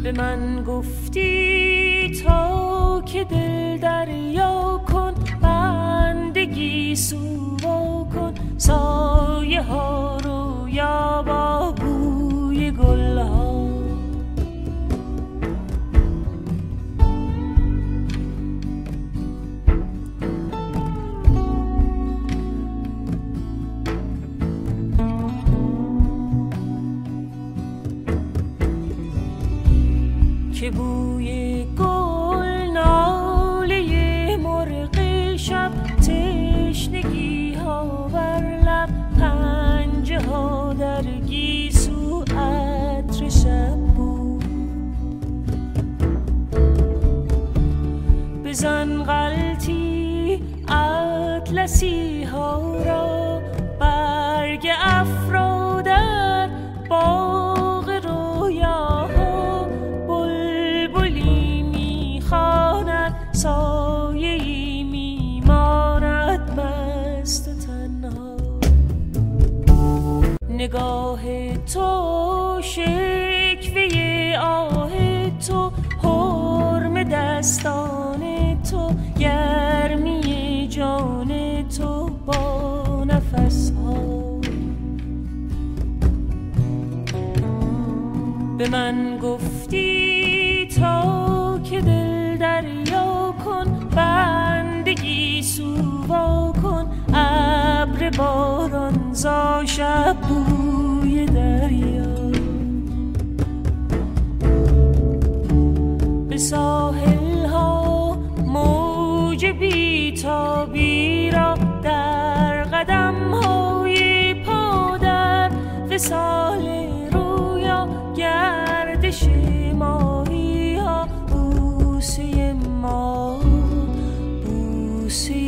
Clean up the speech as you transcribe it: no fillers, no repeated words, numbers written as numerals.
به من گفتی تا که دل دریا کن، بندگی سو کن، سایه ها رو یا با بوی گل ها. که بوی گل، ناله مرغ شب، تشنگی ها بر لب، پنجه ها در گیسو، عطر شب بود. بزن غلطی اطلسی ها را، برگ افرا در باغ رویاها، بلبلی میخواند، سایه‌ای میماند مست و تنها. نگاه تو، شکوه آه تو، حرم دستان تو، گرمی جان تو با نفس ها. به من گفتی تا که دل دریا کن، بندگی سو کن، ابر باران زا شب بوی دریا. به ساحل ها موج بی‌تابی را، در قدم های پا در وصال رویا، گردش ماهی ها، بوسه ما، بوسه